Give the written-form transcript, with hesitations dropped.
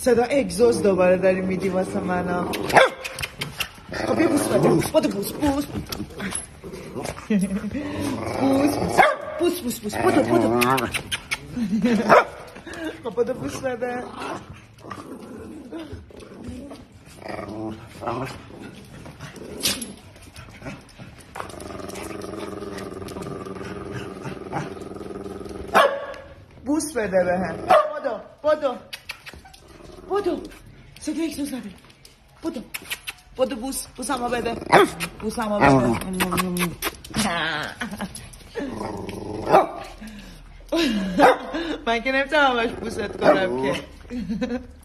صدا اگزوز دوباره داری میدی واسه منو. خب بیا بوس بده. بودو بوس بوس بوس بوس بودو خب بودو بوس بده. بوس بده به هم. بودو صدا اگزوز نبی. بودو بوس همه بده. من که نمیتونم همش بوست کنم که